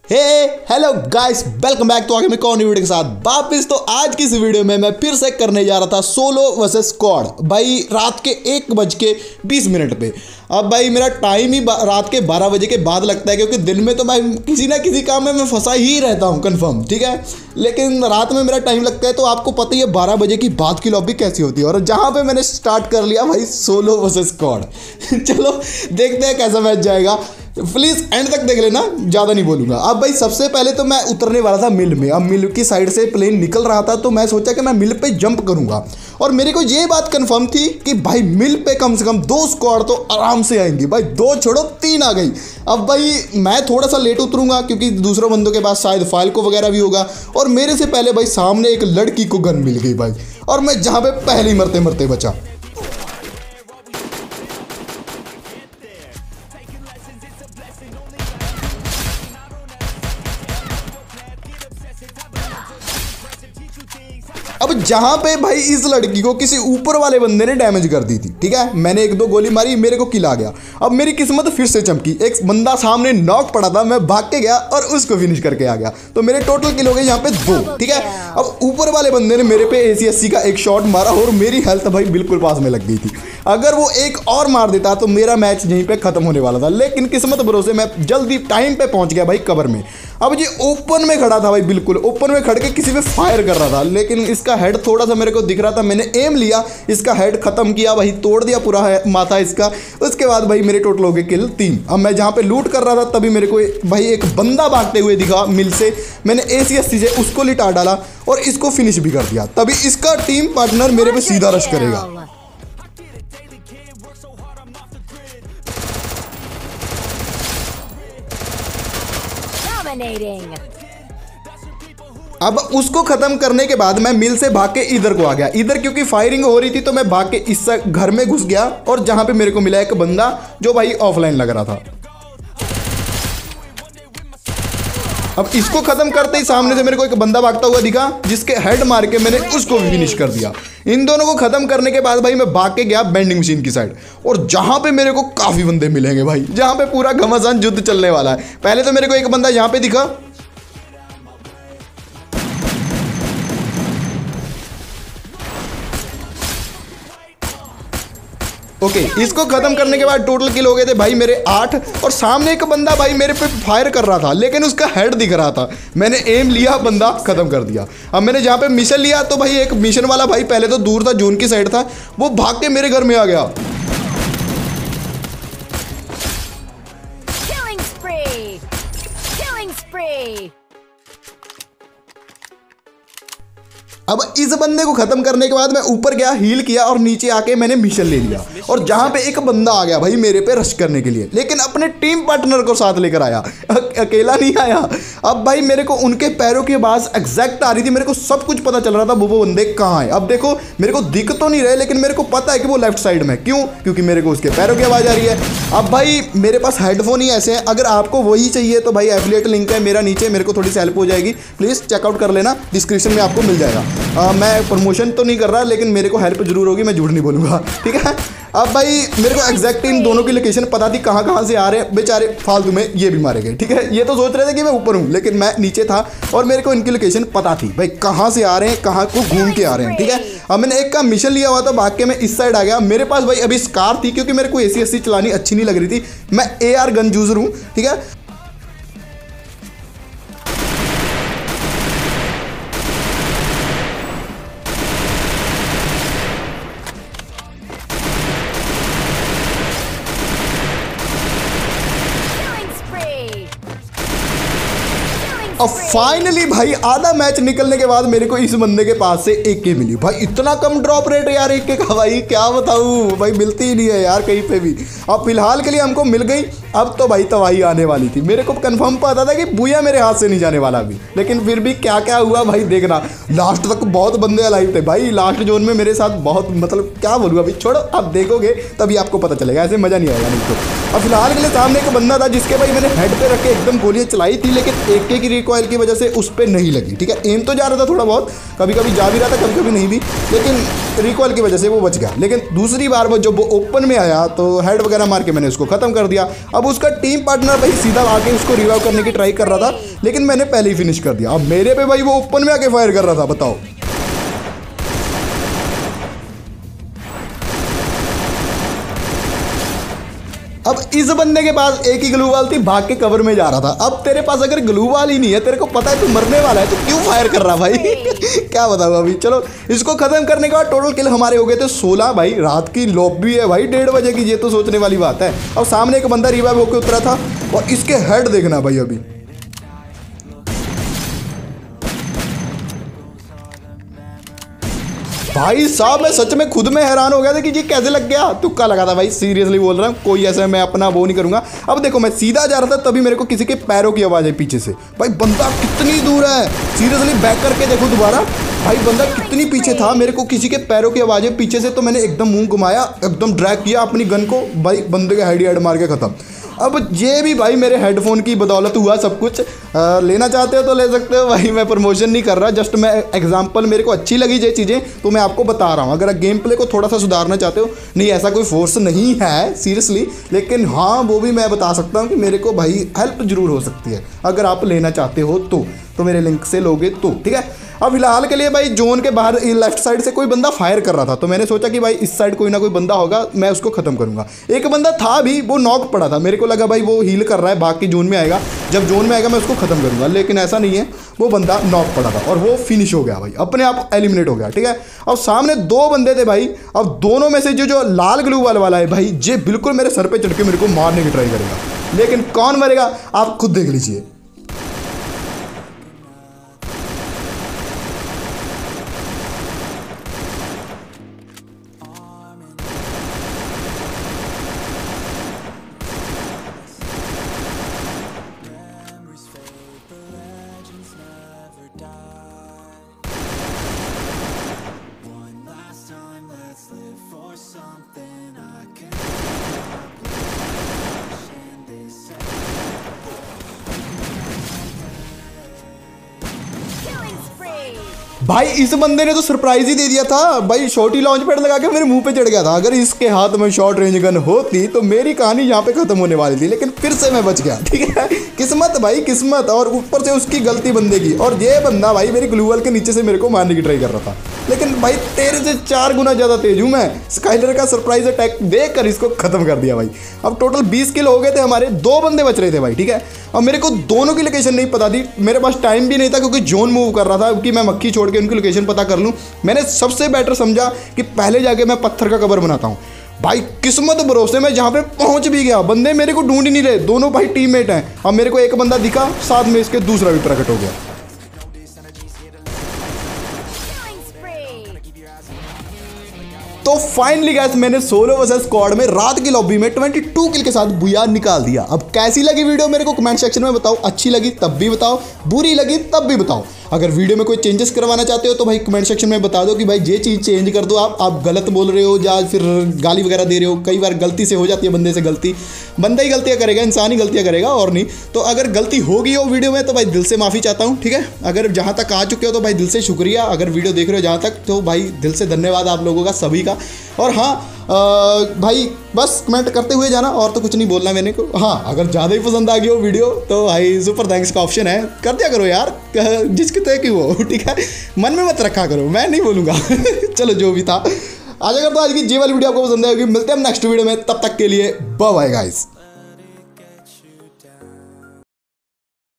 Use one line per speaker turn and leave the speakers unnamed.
हे hello guys, welcome back. तो आगे मैं कौन वीडियो के साथ वापिस। तो आज की इस वीडियो में मैं फिर से करने जा रहा था सोलो वर्सेस स्क्वाड भाई, रात के 1:20 पे। अब भाई मेरा टाइम ही रात के 12 बजे के बाद लगता है, क्योंकि दिन में तो मैं किसी ना किसी काम में मैं फंसा ही रहता हूँ कंफर्म, ठीक है। लेकिन रात में मेरा टाइम लगता है, तो आपको पता ही है 12 बजे की बाद की लॉबी कैसी होती है। और जहाँ पे मैंने स्टार्ट कर लिया भाई सोलो वर्सेस स्क्वाड। चलो देखते हैं कैसा मैच जाएगा। प्लीज़ एंड तक देख लेना, ज़्यादा नहीं बोलूँगा। अब भाई सबसे पहले तो मैं उतरने वाला था मिल में। अब मिल की साइड से प्लेन निकल रहा था, तो मैं सोचा कि मैं मिल पे जंप करूँगा। और मेरे को ये बात कंफर्म थी कि भाई मिल पे कम से कम 2 स्क्वाड तो आराम से आएंगी। भाई 2 छोड़ो 3 आ गई। अब भाई मैं थोड़ा सा लेट उतरूँगा, क्योंकि दूसरों बंदों के पास शायद फाइल को वगैरह भी होगा। और मेरे से पहले भाई सामने एक लड़की को गन मिल गई भाई, और मैं जहाँ पे पहले ही मरते मरते बचा। अब जहां पे भाई इस लड़की को किसी ऊपर वाले बंदे ने डैमेज कर दी थी, ठीक है। मैंने 1-2 गोली मारी, मेरे को किल आ गया। अब मेरी किस्मत फिर से चमकी, एक बंदा सामने नॉक पड़ा था, मैं भाग के गया और उसको फिनिश करके आ गया। तो मेरे टोटल किल हो गए यहाँ पे 2, ठीक है। अब ऊपर वाले बंदे ने मेरे पे ACSC का एक शॉट मारा और मेरी हेल्थ भाई बिल्कुल पास में लग गई थी। अगर वो एक और मार देता तो मेरा मैच यहीं पे खत्म होने वाला था। लेकिन किस्मत भरोसे मैं जल्दी टाइम पे पहुंच गया भाई कवर में। अब ये ओपन में खड़ा था भाई, बिल्कुल ओपन में खड़ के किसी पे फायर कर रहा था, लेकिन इसका हेड थोड़ा सा मेरे को दिख रहा था। मैंने एम लिया, इसका हेड खत्म किया भाई, तोड़ दिया पूरा माथा इसका। उसके बाद भाई मेरे टोटल हो गए किल 3। अब मैं जहाँ पे लूट कर रहा था तभी मेरे को भाई एक बंदा भागते हुए दिखा मिल से। मैंने ACSC से उसको लिटा डाला और इसको फिनिश भी कर दिया। तभी इसका टीम पार्टनर मेरे पे सीधा रश करेगा। अब उसको खत्म करने के बाद मैं मिल से भाग के इधर को आ गया। इधर क्योंकि फायरिंग हो रही थी, तो मैं भाग के इस घर में घुस गया। और जहां पे मेरे को मिला एक बंदा जो भाई ऑफलाइन लग रहा था। अब इसको खत्म करते ही सामने से मेरे को एक बंदा भागता हुआ दिखा, जिसके हेड मार के मैंने उसको भी फिनिश कर दिया। इन दोनों को खत्म करने के बाद भाई मैं भाग के गया बेंडिंग मशीन की साइड, और जहां पे मेरे को काफी बंदे मिलेंगे भाई, जहां पे पूरा घमासान युद्ध चलने वाला है। पहले तो मेरे को एक बंदा यहां पे दिखा, ओके। इसको खत्म करने के बाद टोटल किल हो गए थे भाई मेरे 8। और सामने एक बंदा भाई मेरे पे फायर कर रहा था, लेकिन उसका हेड दिख रहा था। मैंने एम लिया, बंदा खत्म कर दिया। अब मैंने जहाँ पे मिशन लिया, तो भाई एक मिशन वाला भाई पहले तो दूर था, जून की साइड था, वो भाग के मेरे घर में आ गया। अब इस बंदे को खत्म करने के बाद मैं ऊपर गया, हील किया और नीचे आके मैंने मिशन ले लिया। और जहां पे एक बंदा आ गया भाई मेरे पे रश करने के लिए, लेकिन अपने टीम पार्टनर को साथ लेकर आया, अकेला नहीं आया। अब भाई मेरे को उनके पैरों की आवाज़ एग्जैक्ट आ रही थी, मेरे को सब कुछ पता चल रहा था वो बंदे कहाँ हैं। अब देखो मेरे को दिख तो नहीं रहे, लेकिन मेरे को पता है कि वो लेफ्ट साइड में। क्यों? क्योंकि मेरे को उसके पैरों की आवाज़ आ रही है। अब भाई मेरे पास हेडफोन ही ऐसे हैं, अगर आपको वही चाहिए तो भाई एफिलिएट लिंक है मेरा नीचे, मेरे को थोड़ी सी हेल्प हो जाएगी, प्लीज़ चेकआउट कर लेना, डिस्क्रिप्शन में आपको मिल जाएगा। मैं प्रमोशन तो नहीं कर रहा, लेकिन मेरे को हेल्प जरूर होगी, मैं झूठ नहीं बोलूँगा, ठीक है। अब भाई मेरे को एग्जैक्ट इन दोनों की लोकेशन पता थी, कहाँ से आ रहे हैं। बेचारे फालतू में ये भी मारे गए, ठीक है। ये तो सोच रहे थे कि मैं ऊपर हूँ, लेकिन मैं नीचे था और मेरे को इनकी लोकेशन पता थी भाई, कहाँ से आ रहे हैं, कहाँ को घूम के आ रहे हैं, ठीक है। अब मैंने एक का मिशन लिया हुआ था, भाग के मैं इस साइड आ गया। मेरे पास भाई अभी स्कार थी, क्योंकि मेरे को ACSC चलानी अच्छी नहीं लग रही थी। मैं AR गन यूजर हूँ, ठीक है। अब फाइनली भाई आधा मैच निकलने के बाद मेरे को इस बंदे के पास से AK मिली। भाई इतना कम ड्रॉप रेट यार AK का, भाई क्या बताऊँ भाई, मिलती ही नहीं है यार कहीं पे भी। अब फिलहाल के लिए हमको मिल गई। अब तो भाई तबाही आने वाली थी, मेरे को कंफर्म पता था कि बुया मेरे हाथ से नहीं जाने वाला अभी, लेकिन फिर भी क्या क्या हुआ भाई देखना। लास्ट तक बहुत बंदे अलाइव थे भाई, लास्ट जोन में मेरे साथ बहुत, मतलब क्या बोलूँ अभी, छोड़ो आप देखोगे तभी आपको पता चलेगा, ऐसे मज़ा नहीं आएगा मुझको। अब फिलहाल के लिए सामने एक बंदा था, जिसके भाई मैंने हेड पे रख के एकदम गोलियाँ चलाई थी, लेकिन AK की रिकॉयल की वजह से उस पर नहीं लगी। ठीक है, एम तो जा रहा था थोड़ा बहुत, कभी कभी जा भी रहा था, कभी कभी नहीं भी, लेकिन रिकॉयल की वजह से वो बच गया। लेकिन दूसरी बार वो जब वो ओपन में आया तो हेड वगैरह मार के मैंने उसको खत्म कर दिया। अब उसका टीम पार्टनर भाई सीधा आके उसको रिवाइव करने की ट्राई कर रहा था, लेकिन मैंने पहले ही फिनिश कर दिया। अब मेरे पे भाई वो ओपन में आके फायर कर रहा था, बताओ। अब इस बंदे के पास एक ही ग्लू वाल थी, भाग के कवर में जा रहा था। अब तेरे पास अगर ग्लू वाल ही नहीं है, तेरे को पता है तू मरने वाला है, तो क्यों फायर कर रहा भाई? क्या बताऊँ अभी। चलो इसको खत्म करने के बाद टोटल किल हमारे हो गए थे 16 भाई। रात की लॉबी है भाई, 1:30 बजे की, ये तो सोचने वाली बात है। अब सामने एक बंदा रिवाइव होकर उतरा था और इसके हेड देखना भाई। अभी भाई साहब मैं सच में खुद में हैरान हो गया था कि ये कैसे लग गया। तुक्का लगा था भाई, सीरियसली बोल रहा हूँ, कोई ऐसा मैं अपना वो नहीं करूंगा। अब देखो मैं सीधा जा रहा था, तभी मेरे को किसी के पैरों की आवाज़ आई पीछे से। भाई बंदा कितनी दूर है, सीरियसली बैक करके देखो दोबारा, भाई बंदा कितनी पीछे था। मेरे को किसी के पैरों की आवाज़ आई पीछे से, तो मैंने एकदम मुंह घुमाया, एकदम ड्रैग किया अपनी गन को, भाई बंदे के हेड मार के खत्म। अब ये भी भाई मेरे हेडफोन की बदौलत हुआ सब कुछ। लेना चाहते हो तो ले सकते हो भाई, मैं प्रमोशन नहीं कर रहा, जस्ट मैं एग्जांपल, मेरे को अच्छी लगी ये चीज़ें तो मैं आपको बता रहा हूँ। अगर आप गेम प्ले को थोड़ा सा सुधारना चाहते हो, नहीं ऐसा कोई फोर्स नहीं है सीरियसली, लेकिन हाँ वो भी मैं बता सकता हूँ कि मेरे को भाई हेल्प जरूर हो सकती है अगर आप लेना चाहते हो तो मेरे लिंक से लोगे तो। ठीक है, अब फिलहाल के लिए भाई जोन के बाहर लेफ्ट साइड से कोई बंदा फायर कर रहा था, तो मैंने सोचा कि भाई इस साइड कोई ना कोई बंदा होगा, मैं उसको खत्म करूंगा। एक बंदा था भी, वो नॉक पड़ा था, मेरे को लगा भाई वो हील कर रहा है, बाकी जोन में आएगा, जब जोन में आएगा मैं उसको खत्म करूंगा, लेकिन ऐसा नहीं है, वो बंदा नॉक पड़ा था और वो फिनिश हो गया भाई, अपने आप एलिमिनेट हो गया। ठीक है, अब सामने 2 बंदे थे भाई। अब दोनों में से जो लाल ग्लू वाला है भाई, ये बिल्कुल मेरे सर पर चढ़ के मेरे को मारने की ट्राई करेगा, लेकिन कौन मरेगा आप खुद देख लीजिए। भाई इस बंदे ने तो सरप्राइज ही दे दिया था भाई, शॉर्टी लॉन्च पैड लगा के मेरे मुंह पे चढ़ गया था। अगर इसके हाथ में शॉर्ट रेंज गन होती तो मेरी कहानी यहाँ पे खत्म होने वाली थी, लेकिन फिर से मैं बच गया। ठीक है, किस्मत भाई किस्मत, और ऊपर से उसकी गलती बंदे की। और ये बंदा भाई मेरी ग्लूवल के नीचे से मेरे को मारने की ट्राई कर रहा था, लेकिन भाई तेरे से 4 गुना ज़्यादा तेज हूँ मैं। स्काइलर का सरप्राइज अटैक देख कर इसको खत्म कर दिया भाई। अब टोटल 20 किल हो गए थे हमारे, 2 बंदे बच रहे थे भाई। ठीक है, अब मेरे को दोनों की लोकेशन नहीं पता थी, मेरे पास टाइम भी नहीं था क्योंकि जोन मूव कर रहा था कि मैं मक्खी छोड़ के उनकी लोकेशन पता कर लूँ। मैंने सबसे बेटर समझा कि पहले जाके मैं पत्थर का कवर बनाता हूँ। भाई किस्मत भरोसे मैं जहाँ पे पहुँच भी गया, बंदे मेरे को ढूंढ ही नहीं रहे, दोनों भाई टीममेट हैं। अब मेरे को एक बंदा दिखा, साथ में इसके दूसरा भी प्रकट हो गया। तो फाइनली गाइस मैंने सोलो वर्सेस स्क्वाड में रात की लॉबी में 22 किल के साथ बुया निकाल दिया। अब कैसी लगी वीडियो मेरे को कमेंट सेक्शन में बताओ, अच्छी लगी तब भी बताओ, बुरी लगी तब भी बताओ। अगर वीडियो में कोई चेंजेस करवाना चाहते हो तो भाई कमेंट सेक्शन में बता दो कि भाई ये चीज़ चेंज कर दो, आप गलत बोल रहे हो या फिर गाली वगैरह दे रहे हो। कई बार गलती से हो जाती है बंदे से गलती, बंदा ही गलतियाँ करेगा, इंसान ही गलतियाँ करेगा और नहीं। तो अगर गलती होगी हो वीडियो में तो भाई दिल से माफ़ी चाहता हूँ। ठीक है, अगर जहाँ तक आ चुके हो तो भाई दिल से शुक्रिया, अगर वीडियो देख रहे हो जहाँ तक तो भाई दिल से धन्यवाद आप लोगों का सभी का। और हाँ भाई बस कमेंट करते हुए जाना, और तो कुछ नहीं बोलना मैंने को। हाँ अगर ज़्यादा ही पसंद आ गई हो वीडियो तो भाई सुपर थैंक्स का ऑप्शन है, कर दिया करो यार, जिसके तय की वो। ठीक है, मन में मत रखा करो, मैं नहीं बोलूँगा। चलो जो भी था, आज अगर तो आज की ये वाली वीडियो आपको पसंद आएगी, मिलते हैं हम नेक्स्ट वीडियो में, तब तक के लिए बाय बाय गाइस।